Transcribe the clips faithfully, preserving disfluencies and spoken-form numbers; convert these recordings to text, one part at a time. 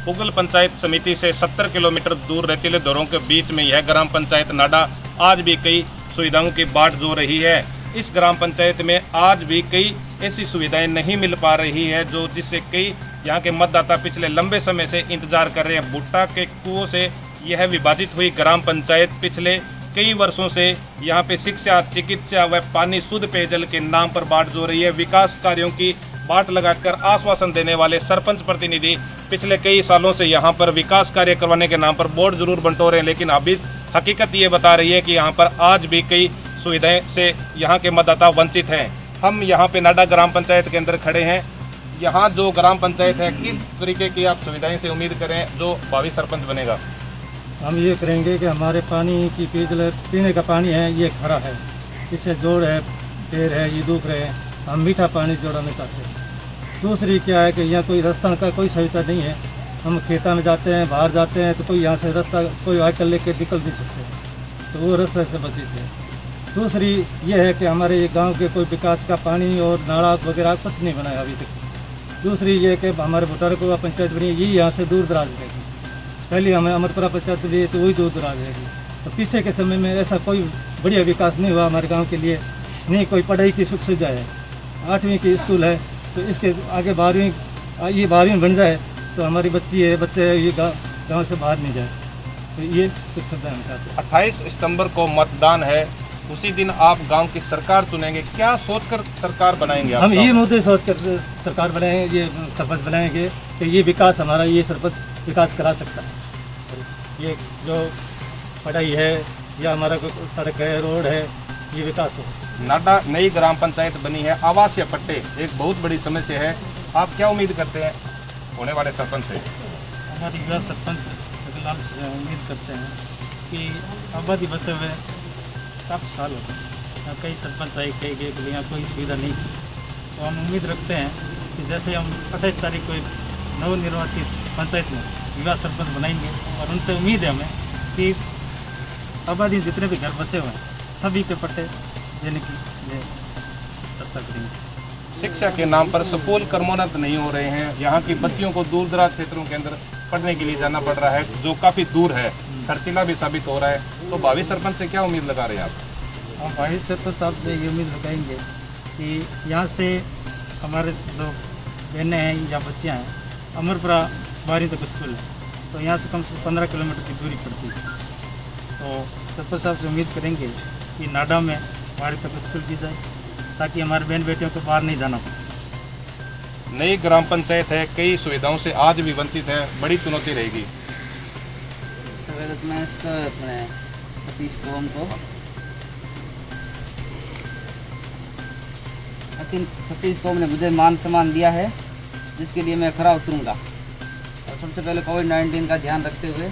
पुगल पंचायत समिति से सत्तर किलोमीटर दूर रेतीले दौरों के बीच में यह ग्राम पंचायत नाडा आज भी कई सुविधाओं की बाट जो रही है। इस ग्राम पंचायत में आज भी कई ऐसी सुविधाएं नहीं मिल पा रही है जो जिससे कई यहाँ के मतदाता पिछले लंबे समय से इंतजार कर रहे हैं। भुट्टा के कुओं से यह विभाजित हुई ग्राम पंचायत पिछले कई वर्षों से यहाँ पे शिक्षा, चिकित्सा व पानी, शुद्ध पेयजल के नाम पर बाट जो रही है। विकास कार्यों की बाट लगाकर आश्वासन देने वाले सरपंच प्रतिनिधि पिछले कई सालों से यहाँ पर विकास कार्य करवाने के नाम पर बोर्ड जरूर बंटोरे हैं, लेकिन अभी हकीकत ये बता रही है कि यहाँ पर आज भी कई सुविधाएं से यहाँ के मतदाता वंचित हैं। हम यहाँ पे नाडा ग्राम पंचायत के अंदर खड़े हैं। यहाँ जो ग्राम पंचायत है, किस तरीके की आप सुविधाएं से उम्मीद करें जो भावी सरपंच बनेगा? हम ये करेंगे कि हमारे पानी की पेयजल पीने का पानी है ये खरा है, इससे जोड़ है, पेड़ है, ये दुख रहे हैं। हम मीठा पानी जोड़ना चाहते हैं। दूसरी क्या है कि यहाँ कोई रास्ता का कोई सुविधा नहीं है। हम खेता में जाते हैं, बाहर जाते हैं तो कोई यहाँ से रास्ता कोई व्हीकल लेके निकल नहीं सकते, तो वो रास्ते से बचे थे। दूसरी ये है कि हमारे ये गांव के कोई विकास का पानी और नाला वगैरह कुछ नहीं बनाया अभी तक। दूसरी ये कि हमारे भुट्टा पंचायत बनी ये यहाँ से दूर दराज रहेगी। पहले हमें अमरपुरा पंचायत लिए तो वही दूर दराज रहेगी। तो पीछे के समय में ऐसा कोई बढ़िया विकास नहीं हुआ हमारे गाँव के लिए। नहीं कोई पढ़ाई की सुख सुविधा है, आठवीं की स्कूल है तो इसके आगे बारहवीं ये बारहवीं बन जाए तो हमारी बच्ची है बच्चे ये गाँव से बाहर नहीं जाए, तो ये सुख सुविधा हम चाहते हैं। अट्ठाईस सितंबर को मतदान है, उसी दिन आप गांव की सरकार चुनेंगे। क्या सोचकर सरकार बनाएंगे आप? हम ये मुद्दे सोचकर सरकार बनाएंगे, ये सरपंच बनाएंगे कि ये विकास हमारा ये सरपंच विकास करा सकता है। ये जो पढ़ाई है या हमारा कोई सड़क है, रोड है, ये विकास हो। नाडा नई ग्राम पंचायत बनी है, आवासीय पट्टे एक बहुत बड़ी समस्या है। आप क्या उम्मीद करते हैं होने वाले सरपंच से? हमारे युवा सरपंच सकलाल से उम्मीद करते हैं कि आबादी बसे हुए काफ़ी साल हो गए, कई सरपंच आए कई गए के लिए कोई सुविधा नहीं, तो हम उम्मीद रखते हैं कि जैसे हम अट्ठाईस तारीख को नवनिर्वाचित पंचायत में युवा सरपंच बनाएंगे और उनसे उम्मीद है हमें कि आबादी जितने भी घर बसे हुए हैं सभी के पट्टे देने की चर्चा करेंगे। शिक्षा के नाम पर स्कूल कर्मोन्नत नहीं हो रहे हैं। यहाँ की बच्चियों को दूर दराज क्षेत्रों के अंदर पढ़ने के लिए जाना पड़ रहा है, जो काफ़ी दूर है, खर्चीला भी साबित हो रहा है। तो भावी सरपंच से क्या उम्मीद लगा रहे हैं आप? हम भावी सरपंच साहब से ये उम्मीद लगाएंगे कि यहाँ से हमारे जो बहनें हैं या बच्चियाँ हैं, अमरपुरा बारहवीं तक स्कूल है, तो यहाँ से कम से कम पंद्रह किलोमीटर की दूरी पड़ती है। तो सरपंच साहब से उम्मीद करेंगे कि नाडा में बारहवीं तक स्कूल की जाए ताकि हमारे बहन बेटियों को बाहर नहीं जाना पड़े। नई ग्राम पंचायत है, कई सुविधाओं से आज भी वंचित है, बड़ी चुनौती रहेगी। मैं सतीश कोम को सतीश कोम ने मुझे मान सम्मान दिया है, जिसके लिए मैं खरा उतरूंगा। और सबसे पहले कोविड नाइन्टीन का ध्यान रखते हुए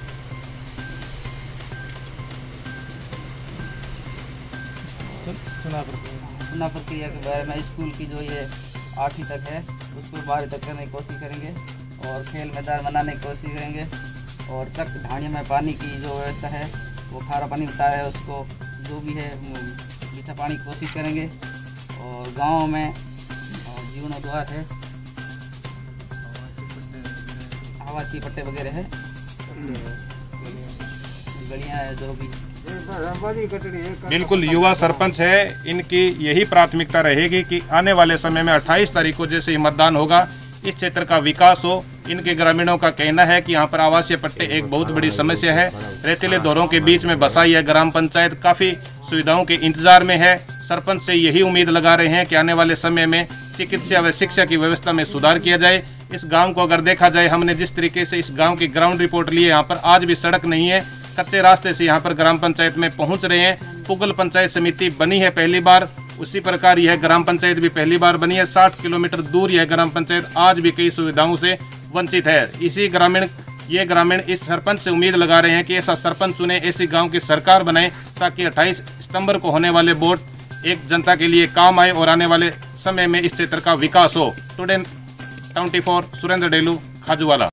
चुनाव प्रक्रिया के बारे में स्कूल की जो ये आठवीं तक है उसको बारहवीं तक करने की कोशिश करेंगे और खेल मैदान बनाने की कोशिश करेंगे। और चक ढाणियों में पानी की जो व्यवस्था है वो खारा पानी बता है उसको जो भी है मीठा पानी की कोशिश करेंगे। और गाँव में जीर्णोद्धार है, आवासीय पट्टे वगैरह है, गलियाँ है जो भी। बिल्कुल युवा सरपंच है, इनकी यही प्राथमिकता रहेगी कि आने वाले समय में अट्ठाईस तारीख को जैसे ही मतदान होगा इस क्षेत्र का विकास हो। इनके ग्रामीणों का कहना है कि यहाँ पर आवासीय पट्टे एक बहुत बड़ी समस्या है। रेतीले दौरों के बीच में बसा यह ग्राम पंचायत काफी सुविधाओं के इंतजार में है। सरपंच से यही उम्मीद लगा रहे हैं कि आने वाले समय में चिकित्सा व शिक्षा की व्यवस्था में सुधार किया जाए। इस गाँव को अगर देखा जाए, हमने जिस तरीके से इस गाँव की ग्राउंड रिपोर्ट ली है, यहाँ पर आज भी सड़क नहीं है, कच्चे रास्ते से यहाँ पर ग्राम पंचायत में पहुंच रहे हैं। पुगल पंचायत समिति बनी है पहली बार, उसी प्रकार यह ग्राम पंचायत भी पहली बार बनी है। साठ किलोमीटर दूर यह ग्राम पंचायत आज भी कई सुविधाओं से वंचित है। इसी ग्रामीण ये ग्रामीण इस सरपंच से उम्मीद लगा रहे हैं कि ऐसा सरपंच चुने, ऐसी गांव की सरकार बनाए ताकि अट्ठाईस सितंबर को होने वाले वोट एक जनता के लिए काम आए और आने वाले समय में इस क्षेत्र का विकास हो। Today twenty four Surendra Delu, Khajuwala.